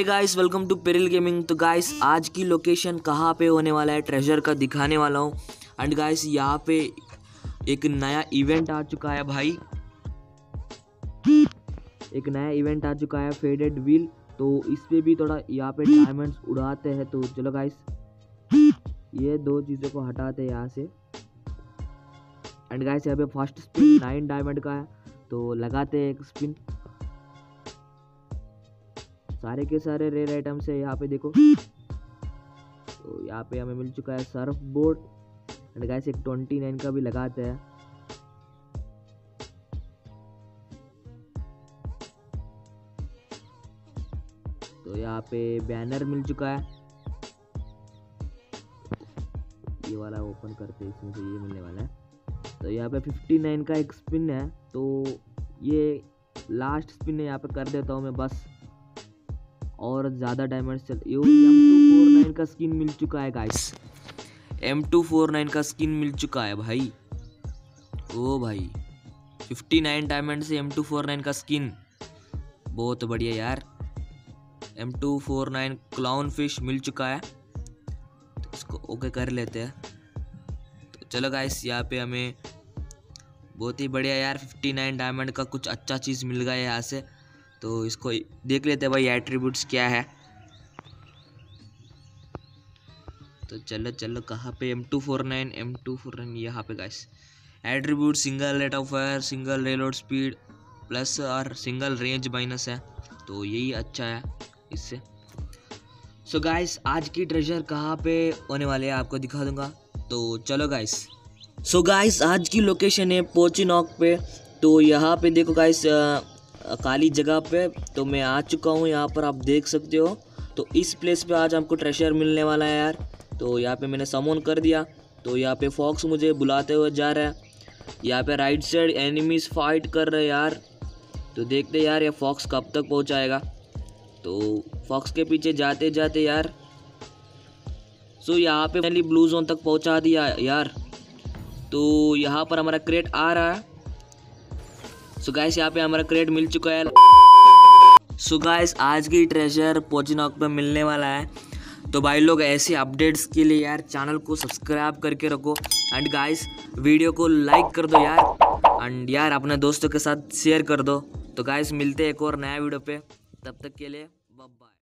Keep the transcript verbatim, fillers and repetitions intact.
Guys, welcome to Peril gaming. तो guys आज की लोकेशन कहाँ पे होने वाला है ट्रेजर का दिखाने वाला हूँ। एंड गाइस यहाँ पे एक नया इवेंट आ चुका है भाई, एक नया इवेंट आ चुका है फेडेड व्हील। तो इस पे भी थोड़ा यहाँ पे डायमंड्स उड़ाते हैं। तो चलो गाइस ये दो चीज़ों को हटाते हैं यहाँ से। एंड गाइस यहाँ पे फर्स्ट स्पिन नाइन डायमंड का है, तो लगाते हैं एक स्पिन। सारे के सारे रेयर आइटम्स है यहाँ पे देखो। तो यहाँ पे हमें मिल चुका है सर्फ बोर्ड। एंड गाइस एक ट्वेंटी नाइन का भी लगाते हैं। तो यहाँ पे बैनर मिल चुका है, ये वाला ओपन करते हैं, इसमें से ये मिलने वाला है। तो यहाँ पे फिफ्टी नाइन का एक स्पिन है, तो ये लास्ट स्पिन है, यहाँ पे कर देता हूँ मैं बस। और ज़्यादा डायमंड्स चल यो एम टू फोर नाइन का स्किन मिल चुका है guys, M two four nine का स्किन मिल चुका है भाई। ओ भाई फिफ्टी नाइन डायमंड से एम टू फोर नाइन का स्किन, बहुत बढ़िया यार। M two four nine clown fish मिल चुका है, तो इसको ओके कर लेते हैं। तो चलो गाइस यहाँ पे हमें बहुत ही बढ़िया यार फिफ्टी नाइन डायमंड का कुछ अच्छा चीज़ मिल गया है यहाँ से। तो इसको देख लेते हैं भाई एट्रीब्यूट्स क्या है। तो चलो चलो कहाँ पे M two four nine M two four nine यहाँ पे guys attribute single rate of fire, single reload speed plus और सिंगल रेंज माइनस है, तो यही अच्छा है इससे। सो गाइस आज की ट्रेजर कहाँ पे होने वाले हैं आपको दिखा दूंगा। तो चलो गाइस, सो गाइस आज की लोकेशन है पोचिनॉक पे। तो यहाँ पे देखो गाइस काली जगह पे तो मैं आ चुका हूँ, यहाँ पर आप देख सकते हो। तो इस प्लेस पे आज हमको ट्रेजर मिलने वाला है यार। तो यहाँ पे मैंने समन कर दिया। तो यहाँ पे फॉक्स मुझे बुलाते हुए जा रहा है। यहाँ पे राइट साइड एनिमीज फाइट कर रहे हैं यार। तो देखते यार ये फॉक्स कब तक पहुँचाएगा। तो फॉक्स के पीछे जाते जाते यार सो यहाँ पे फाइनली ब्लू जोन तक पहुँचा दिया यार। तो यहाँ पर हमारा क्रेट आ रहा है। सो गाइस यहाँ पे हमारा क्रेट मिल चुका है। सो गाइस आज की ट्रेजर पोचिनॉक पे मिलने वाला है। तो भाई लोग ऐसे अपडेट्स के लिए यार चैनल को सब्सक्राइब करके रखो। एंड गाइस वीडियो को लाइक कर दो यार, एंड यार अपने दोस्तों के साथ शेयर कर दो। तो गाइस मिलते हैं एक और नया वीडियो पे, तब तक के लिए